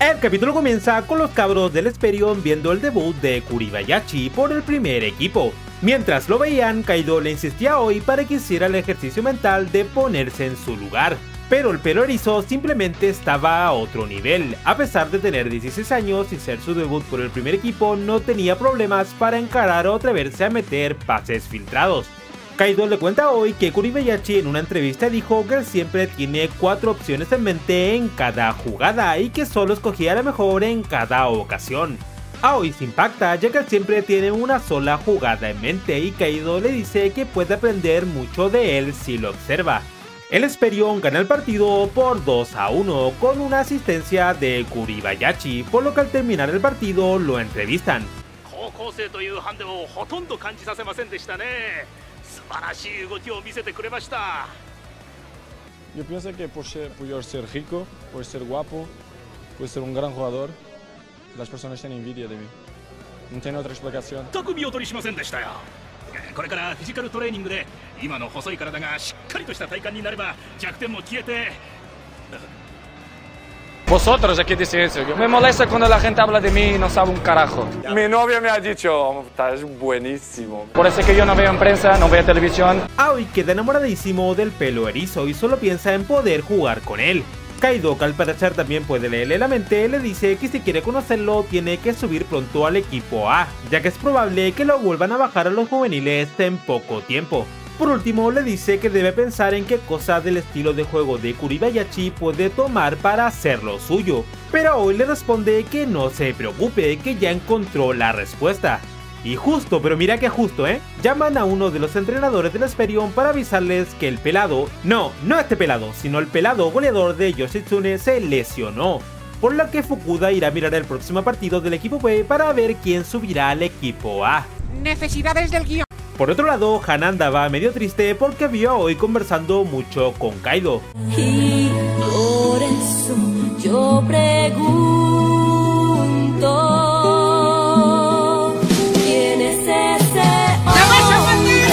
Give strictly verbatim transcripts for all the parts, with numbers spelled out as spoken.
El capítulo comienza con los cabros del Esperion viendo el debut de Kuribayashi por el primer equipo. Mientras lo veían, Kaido le insistía a Aoi para que hiciera el ejercicio mental de ponerse en su lugar. Pero el pelo erizo simplemente estaba a otro nivel. A pesar de tener dieciséis años y ser su debut por el primer equipo, no tenía problemas para encarar o atreverse a meter pases filtrados. Kaido le cuenta a Aoi que Kuribayashi en una entrevista dijo que él siempre tiene cuatro opciones en mente en cada jugada y que solo escogía la mejor en cada ocasión. Aoi se impacta ya que él siempre tiene una sola jugada en mente y Kaido le dice que puede aprender mucho de él si lo observa. El Esperion gana el partido por dos a uno con una asistencia de Kuribayashi, por lo que al terminar el partido lo entrevistan. Yo pienso que por ser, por ser rico, por ser guapo, por ser un gran jugador, las personas tienen envidia de mí. No tiene otra explicación. Vosotros aquí decís eso. Me molesta cuando la gente habla de mí y no sabe un carajo. Mi novia me ha dicho, estás buenísimo. Por eso que yo no veo en prensa, no veo televisión. Aoi queda enamoradísimo del pelo erizo y solo piensa en poder jugar con él. Kaido, que al parecer también puede leerle la mente, le dice que si quiere conocerlo tiene que subir pronto al equipo A, ya que es probable que lo vuelvan a bajar a los juveniles en poco tiempo. Por último, le dice que debe pensar en qué cosa del estilo de juego de Kuribayashi puede tomar para hacerlo suyo, pero Aoi le responde que no se preocupe, que ya encontró la respuesta. Y justo, pero mira que justo, ¿eh? Llaman a uno de los entrenadores del Esperion para avisarles que el pelado, no, no este pelado, sino el pelado goleador de Yoshitsune se lesionó, por lo que Fukuda irá a mirar el próximo partido del equipo B para ver quién subirá al equipo A. Necesidades del guión. Por otro lado, Hana andaba medio triste porque vio a Aoi conversando mucho con Kaido. Y por eso yo pregunto, ¿quién es ese hombre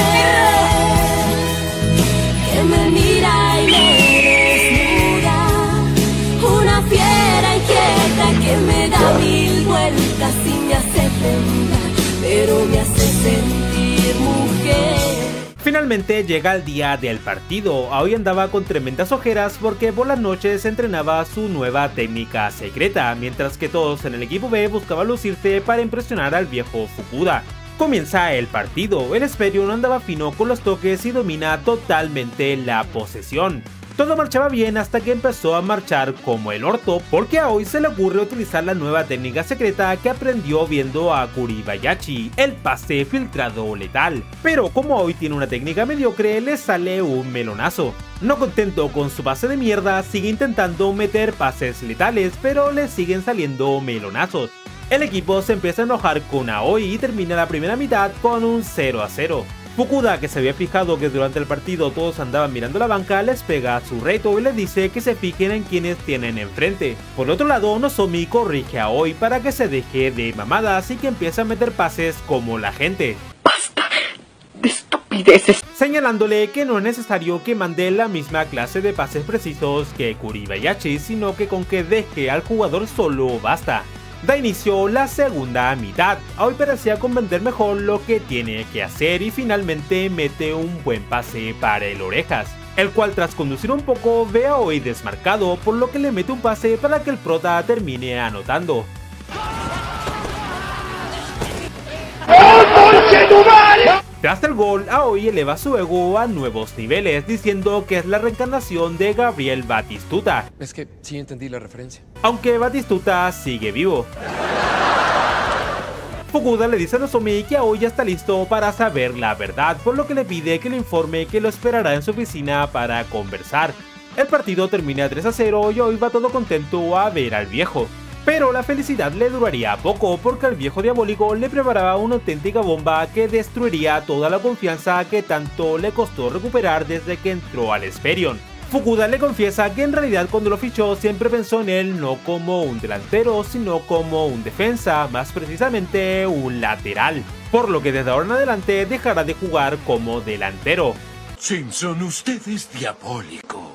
que me mira y me desnuda? Una fiera inquieta que me da mil vueltas y me hace temblar, pero me hace sentir mujer. Finalmente llega el día del partido. Aoi andaba con tremendas ojeras porque por las noches entrenaba su nueva técnica secreta, mientras que todos en el equipo B buscaban lucirse para impresionar al viejo Fukuda. Comienza el partido, el Esperion andaba fino con los toques y domina totalmente la posesión. Todo marchaba bien hasta que empezó a marchar como el orto, porque a Aoi se le ocurre utilizar la nueva técnica secreta que aprendió viendo a Kuribayashi, el pase filtrado letal. Pero como Aoi tiene una técnica mediocre, le sale un melonazo. No contento con su pase de mierda, sigue intentando meter pases letales, pero le siguen saliendo melonazos. El equipo se empieza a enojar con Aoi y termina la primera mitad con un cero a cero. Fukuda, que se había fijado que durante el partido todos andaban mirando la banca, les pega su reto y les dice que se fijen en quienes tienen enfrente. Por otro lado, Nozomi corrige a Aoi para que se deje de mamadas y que empiece a meter pases como la gente. ¡Basta de estupideces! Señalándole que no es necesario que mande la misma clase de pases precisos que Kuribayashi, sino que con que deje al jugador solo basta. Da inicio la segunda mitad. Aoi parecía comprender mejor lo que tiene que hacer y finalmente mete un buen pase para el Orejas, el cual tras conducir un poco ve a Aoi desmarcado, por lo que le mete un pase para que el prota termine anotando. Tras el gol, Aoi eleva su ego a nuevos niveles, diciendo que es la reencarnación de Gabriel Batistuta. Es que sí entendí la referencia. Aunque Batistuta sigue vivo. Fukuda le dice a Nozomi que Aoi ya está listo para saber la verdad, por lo que le pide que le informe que lo esperará en su oficina para conversar. El partido termina tres a cero y Aoi va todo contento a ver al viejo. Pero la felicidad le duraría poco porque el viejo diabólico le preparaba una auténtica bomba que destruiría toda la confianza que tanto le costó recuperar desde que entró al Esperion. Fukuda le confiesa que en realidad cuando lo fichó siempre pensó en él no como un delantero sino como un defensa, más precisamente un lateral, por lo que desde ahora en adelante dejará de jugar como delantero. Simpson, usted es diabólico.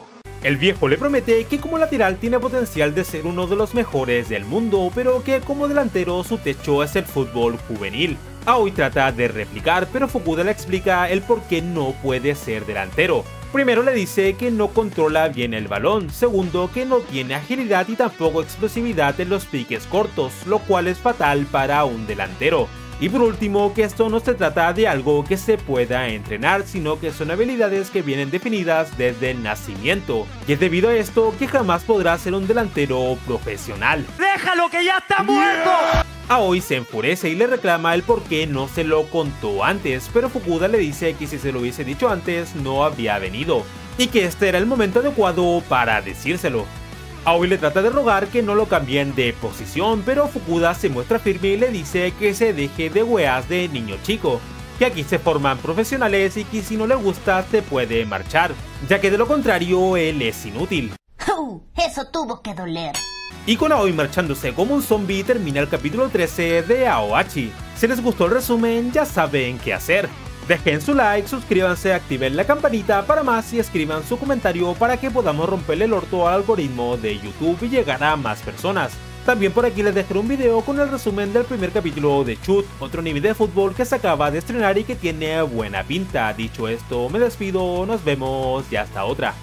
El viejo le promete que como lateral tiene potencial de ser uno de los mejores del mundo, pero que como delantero su techo es el fútbol juvenil. Aoi trata de replicar, pero Fukuda le explica el por qué no puede ser delantero. Primero le dice que no controla bien el balón, segundo que no tiene agilidad y tampoco explosividad en los piques cortos, lo cual es fatal para un delantero. Y por último, que esto no se trata de algo que se pueda entrenar, sino que son habilidades que vienen definidas desde el nacimiento. Y es debido a esto que jamás podrá ser un delantero profesional. ¡Déjalo que ya está muerto! Aoi se enfurece y le reclama el por qué no se lo contó antes, pero Fukuda le dice que si se lo hubiese dicho antes no había venido, y que este era el momento adecuado para decírselo. Aoi le trata de rogar que no lo cambien de posición, pero Fukuda se muestra firme y le dice que se deje de weas de niño chico, que aquí se forman profesionales y que si no le gusta se puede marchar, ya que de lo contrario él es inútil. Uh, eso tuvo que doler. Y con Aoi marchándose como un zombie termina el capítulo trece de Aoachi. Si les gustó el resumen ya saben qué hacer. Dejen su like, suscríbanse, activen la campanita para más y escriban su comentario para que podamos romperle el orto al algoritmo de YouTube y llegar a más personas. También por aquí les dejaré un video con el resumen del primer capítulo de Chut, otro anime de fútbol que se acaba de estrenar y que tiene buena pinta. Dicho esto, me despido, nos vemos y hasta otra.